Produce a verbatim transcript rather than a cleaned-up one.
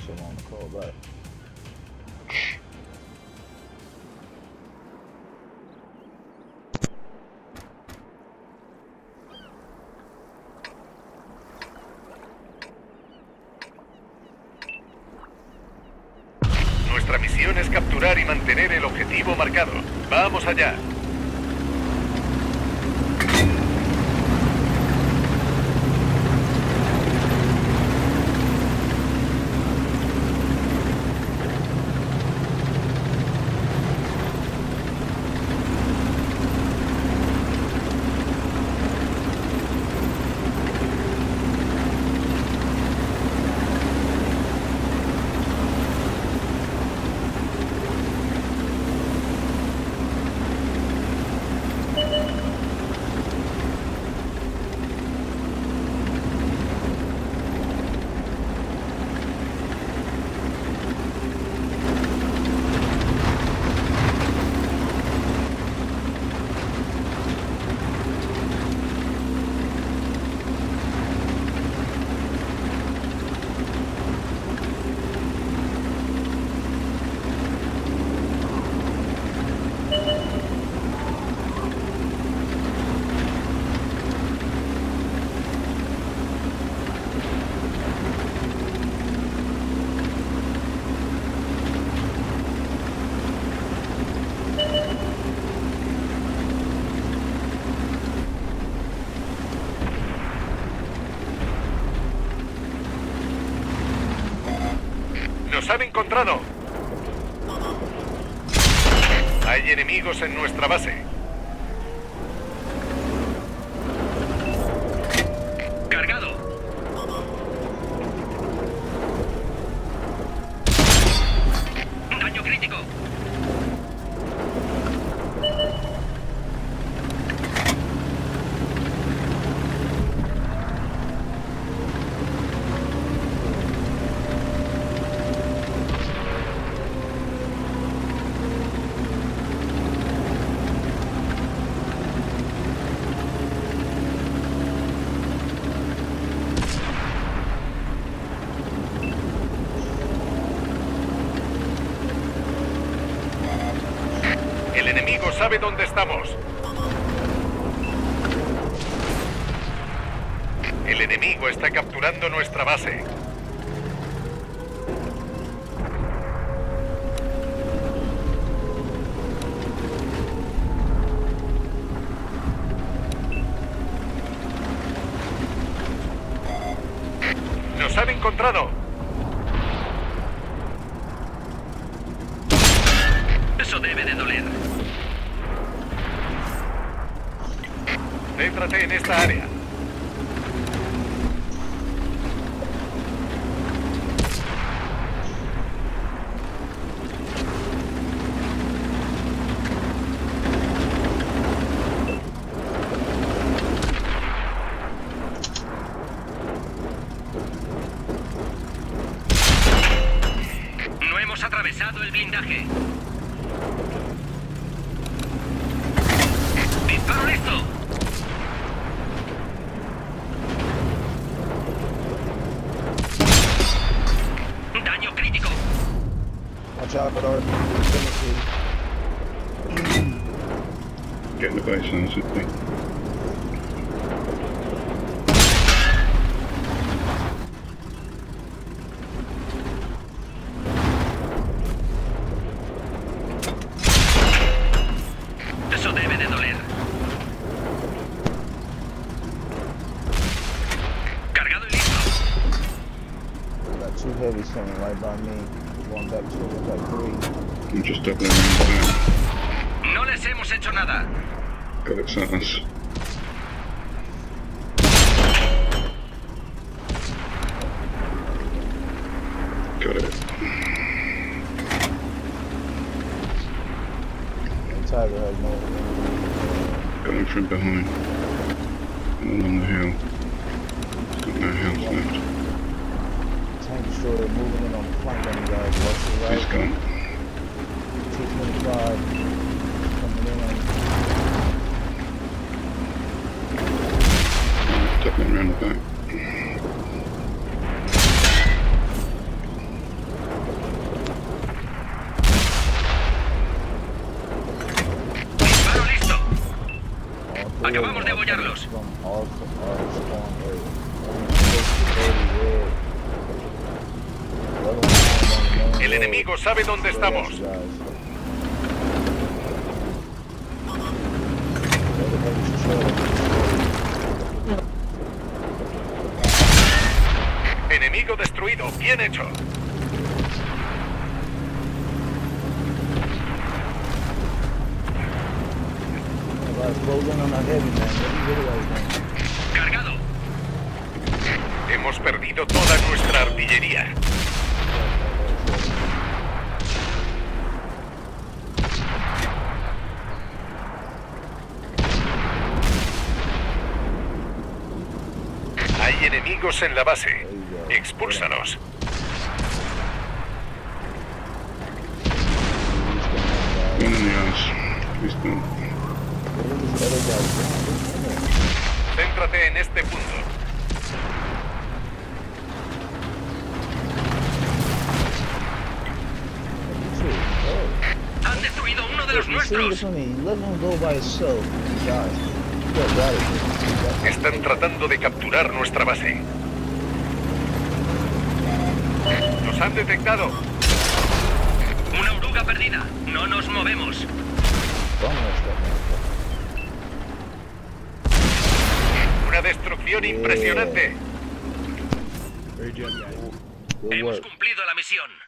shit on the call back. Nuestra misión es capturar y mantener el objetivo marcado. ¡Vamos allá! ¡Nos han encontrado! Hay enemigos en nuestra base. ¡Cargado! ¡Daño crítico! El enemigo sabe dónde estamos. El enemigo está capturando nuestra base. ¡Nos han encontrado! Eso debe de doler. Céntrate en esta área. No hemos atravesado el blindaje. ¡Disparo listo! ¡Daño crítico! Watch out, Bedard. Get in the base and sit there. Eso debe de doler. Cargado y listo. Got two heavies coming right by me. Going back to like three. I'm just doubling around back. No les hemos hecho nada. Got it, Satas. Got it. Tiger has no. Got him from behind. And along the hill. He's got no health left. Tank destroyer moving in on the flank on you guys. Watch the right. He's gone. T twenty-five coming in. Duckling around the back. El enemigo sabe dónde estamos. Enemigo destruido, bien hecho. Cargado. Hemos perdido toda nuestra artillería. Hay enemigos en la base. Expúlsalos. One in the ass. Listo. Céntrate en este punto. Han destruido uno de los nuestros. Están tratando de capturar nuestra base. Nos han detectado. Una oruga perdida. No nos movemos. Una destrucción impresionante. Hemos cumplido la misión.